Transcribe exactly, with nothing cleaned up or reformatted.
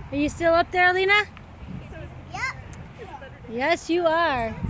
Are you still up there, Alina? Yep. Yes, you are.